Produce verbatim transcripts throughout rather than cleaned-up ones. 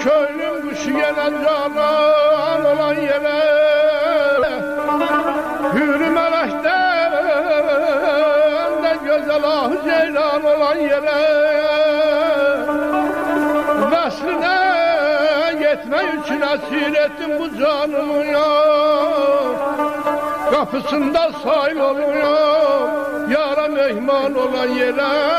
köylüm kuşu gelen canan olan yere, hürü melekten de güzel ah ceylan olan yere, vesline yetme için esir ettim bu canımı ya, kapısında sayıl oluyor, yara mehman olan yere.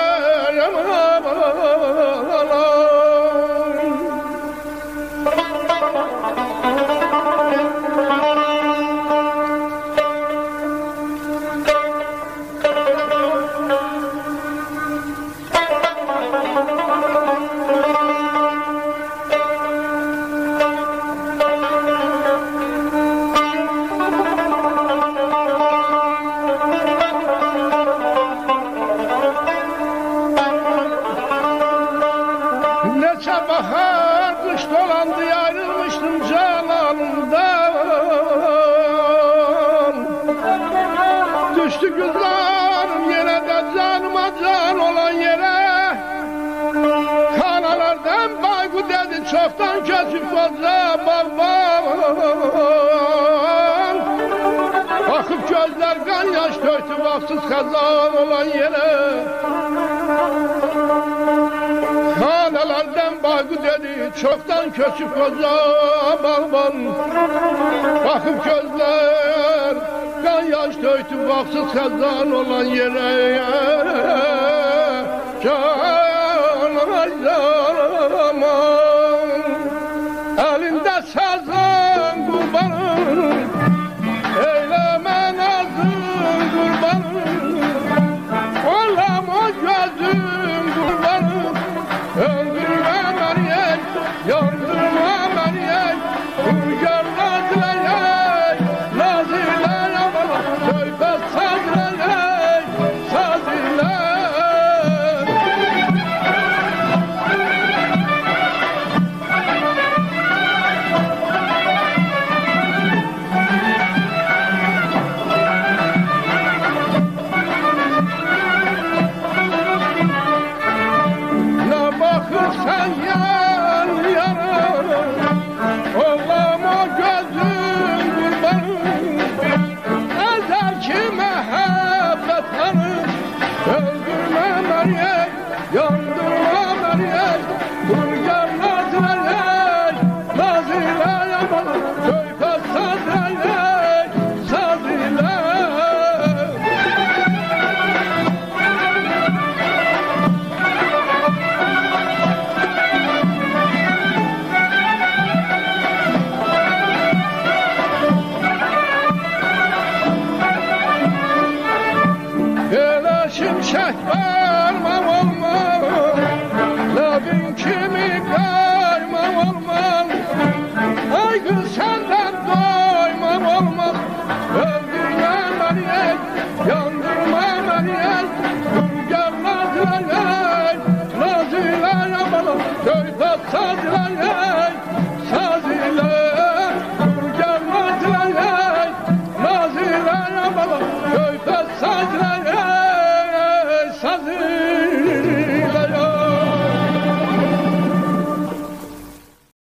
Neçe bahar kış dolandı ayrılmıştım cananımdan, düştü güzlerim yine de canıma can olan yere, kanalardan baygu dedi çoktan kesip koca babam, bakıp gözler kan yaş döktü baksız kazan olan yere. Hanelerden baygu dedi çoktan köçüp koca bağban, bakıp gözler kan yaş döktü baksız kazan olan yere.